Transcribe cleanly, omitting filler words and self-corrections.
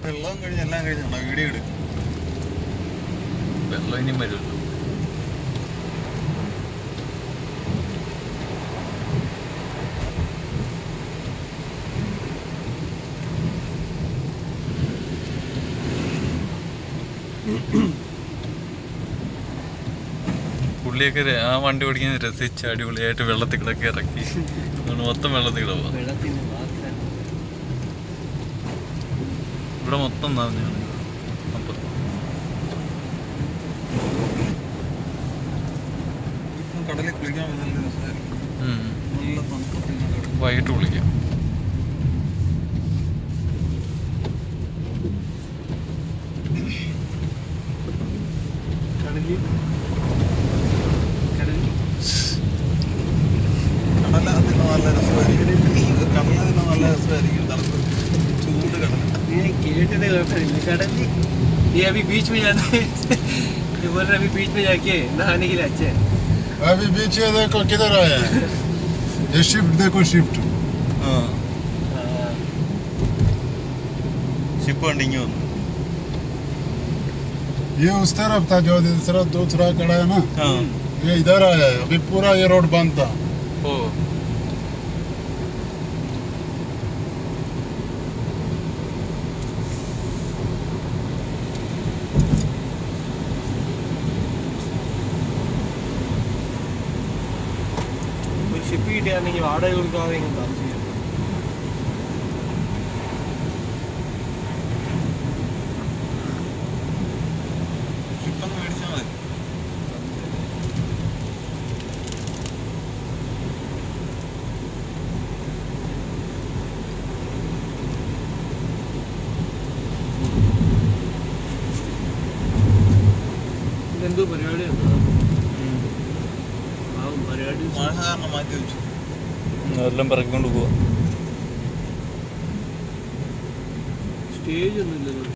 വെള്ളം കഴിഞ്ഞ് എല്ലാം കഴിഞ്ഞാണോ വീഡിയോ എടുക്കും? വെള്ളം ഇനിയും വരുമല്ലോ. പുള്ളിയൊക്കെ ആ വണ്ടി ഓടിക്കാൻ രസിച്ച് അടിപൊളിയായിട്ട് വെള്ളത്തിൽ കിടക്കി ഇറക്കി മൊത്തം വെള്ളത്തിൽ കിടക്കുക. ഇവിടെ മൊത്തം നനഞ്ഞാണ്. കടലിൽ കുളിക്കാൻ വൈകിട്ട് കുളിക്കാം. ये अभी बीच में जाना है। ये बोल रहे अभी बीच में जाके नहाने के लिए अच्छे है। अभी बीच में देखो किधर आया है। ये शिफ्ट देखो शिफ्ट। ഷിപ്പ് കണ്ടിങ്ങി വന്നു. ये उस तरफ था जो दूसरा कड़ा है ना, ये इधर आया है। अभी पूरा ये रोड बंद था। ഓ ഷിപ്പ് കിട്ടിയാണെങ്കിൽ വാടക കൊടുക്കാതെ താമസിക്കാം. ഷിപ്പൊന്ന് മേടിച്ചാൽ മതി. ഇതെന്തോ പരിപാടിയുണ്ടോ? പരിപാടി മഴ കാരണം മാറ്റി വെച്ചു. എല്ലാം പറക്കൊണ്ട് പോവാ. സ്റ്റേജ് ഒന്നും ഇല്ലല്ലോ.